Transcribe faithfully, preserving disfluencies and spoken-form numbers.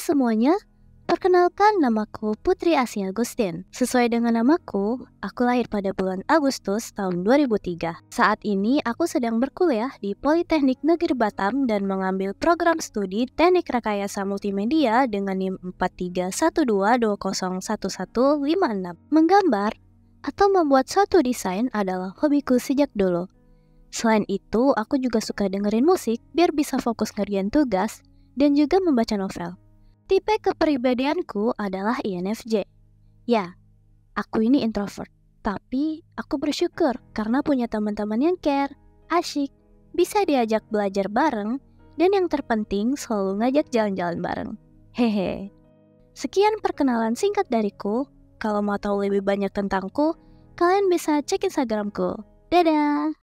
semuanya, perkenalkan namaku Putri Asia Agustin. Sesuai dengan namaku, aku lahir pada bulan Agustus tahun dua ribu tiga. Saat ini aku sedang berkuliah di Politeknik Negeri Batam dan mengambil program studi Teknik Rekayasa Multimedia dengan NIM empat tiga satu dua dua nol satu satu lima enam. Menggambar atau membuat suatu desain adalah hobiku sejak dulu. Selain itu, aku juga suka dengerin musik biar bisa fokus ngerjain tugas dan juga membaca novel. Tipe kepribadianku adalah I N F J. Ya, aku ini introvert. Tapi aku bersyukur karena punya teman-teman yang care, asyik, bisa diajak belajar bareng, dan yang terpenting selalu ngajak jalan-jalan bareng. Hehe. Sekian perkenalan singkat dariku. Kalau mau tahu lebih banyak tentangku, kalian bisa cek Instagramku. Dadah!